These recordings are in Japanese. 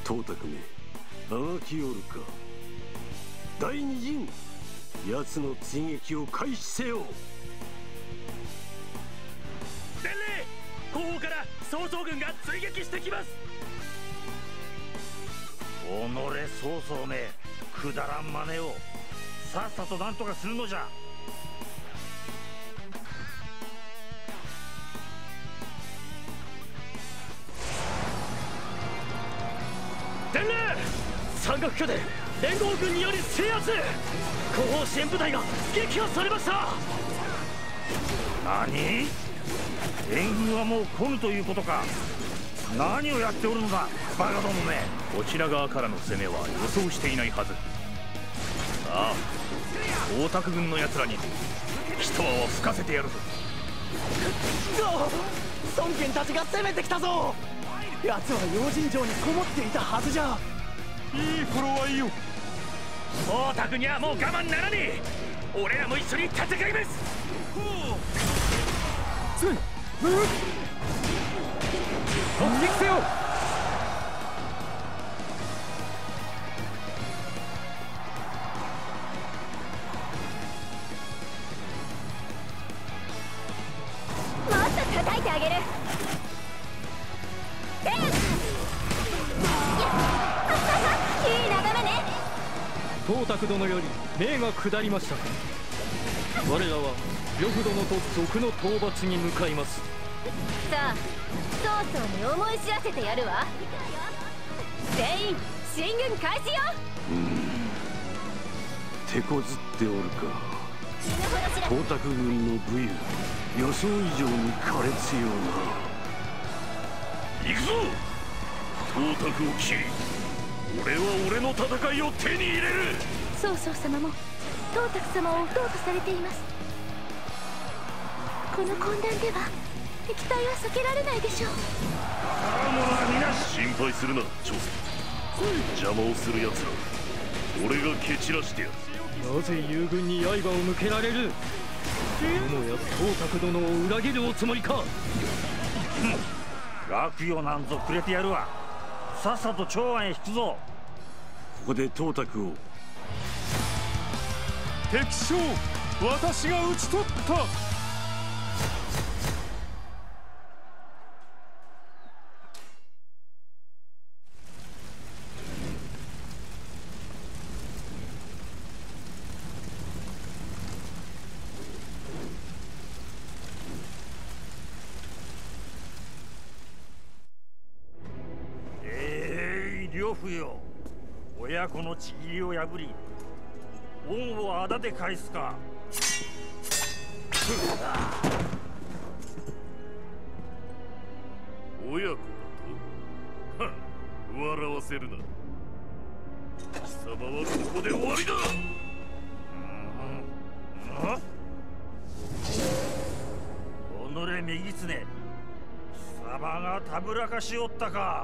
董卓め、あがきおるか。第二陣、奴の追撃を開始せよ。 伝令、後方から曹操軍が追撃してきます。己曹操め、くだらん真似をさっさと何とかするのじゃ。伝令、山岳拠点連合軍により制圧。後方支援部隊が撃破されました。何？援軍はもう来ぬということか。何をやっておるのだ、バカどもめ。 こちら側からの攻めは予想していないはず。さあ、大沢軍の奴らに一泡を吹かせてやるぞ。 孫権たちが攻めてきたぞ。奴は用心城にこもっていたはずじゃ。 いい頃合いよ。 大沢にはもう我慢ならねえ。俺らも一緒に戦います。 突撃せよ。 もっと叩いてあげる。いい眺めね。 董卓殿より命が下りました。我らは呂布殿と賊の討伐に向かいます。 さあ、曹操に思い知らせてやるわ。全員進軍開始よ。 手こずっておるか。 死ぬほど知ら董卓軍の武勇、予想以上に苛烈ような。 行くぞ董卓を斬り、俺は俺の戦いを手に入れる。 曹操様も董卓様を討とうとされています。この混乱では敵対は避けられないでしょう。 若者は皆心配するな、長介。邪魔をする奴ら俺が蹴散らしてやる。 なぜ友軍に刃を向けられる。よもや董卓殿を裏切るおつもりか。 楽よなんぞくれてやるわ。さっさと長安へ引くぞ。 ここで董卓を。 敵将、私が討ち取った。 呂布よ、親子のちぎりを破り恩をあだで返すか。 親子だと？はっ、笑わせるな。貴様はここで終わりだ。 おのれ右常、貴様がたぶらかしおったか。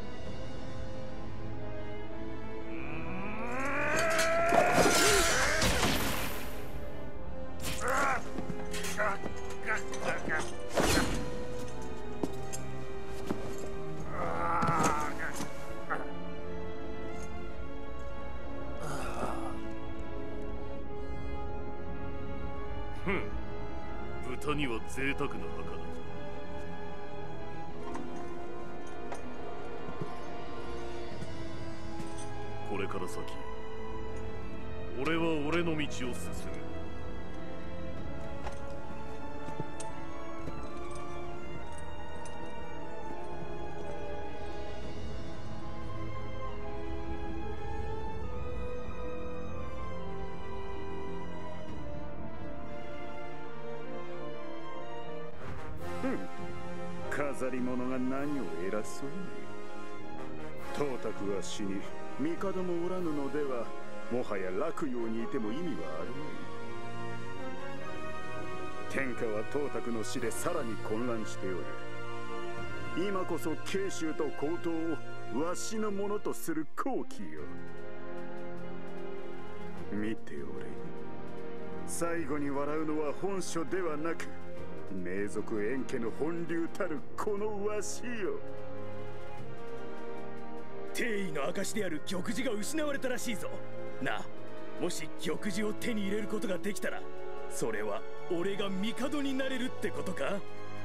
豚には贅沢な墓だ。これから先、俺は俺の道を進む。 飾り物が何を偉そうに。董卓は死に帝もおらぬのでは、もはや洛陽にいても意味はあるまい。天下は董卓の死でさらに混乱しておる。今こそ慶州と江東をわしのものとする好機よ。見ておれ。最後に笑うのは本書ではなく、名族円家の本流たるこのわしよ。 帝位の証である玉璽が失われたらしいぞ。なあ、もし玉璽を手に入れることができたら、それは俺が帝になれるってことか？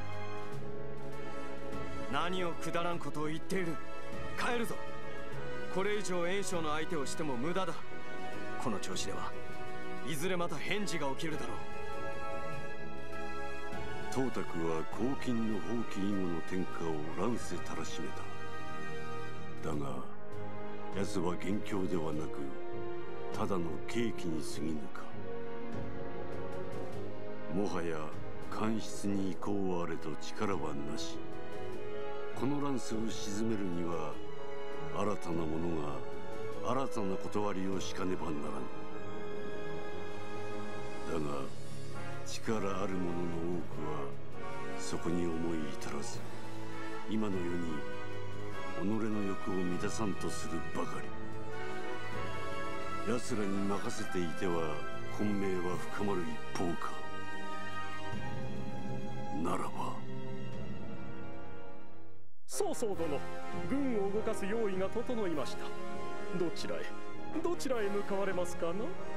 何をくだらんことを言っている。帰るぞ。これ以上袁紹の相手をしても無駄だ。この調子ではいずれまた返事が起きるだろう。 董卓は黄金の放棄以後の天下を乱世たらしめた。だが奴は元凶ではなくただの契機に過ぎぬか。もはや官室に行こうあれと力はなし。この乱世を鎮めるには新たなものが新たな断りをしかねばならぬ。だが力ある者の多くはそこに思い至らず、今の世に己の欲を満たさんとするばかり。奴らに任せていては混迷は深まる一方か。ならば曹操殿、軍を動かす用意が整いました。どちらへ向かわれますかな？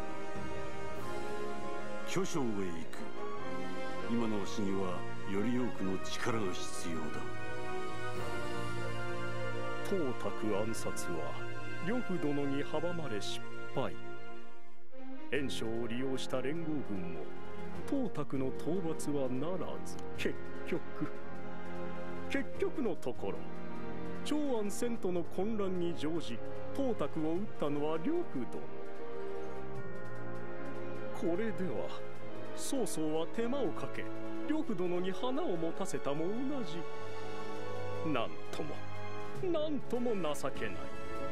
巨匠へ行く。今のわしにはより多くの力が必要だ。 董卓暗殺は呂布殿に阻まれ失敗。袁紹を利用した連合軍も董卓の討伐はならず、結局のところ長安遷都の混乱に乗じ董卓を討ったのは呂布殿。これでは曹操は手間をかけ呂布殿に花を持たせたも同じ。なんとも情けない。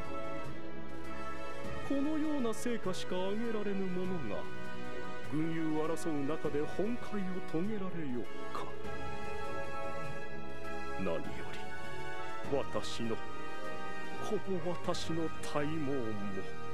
このような成果しか上げられぬ者が軍友争う中で本懐を遂げられようか。何より私の大望も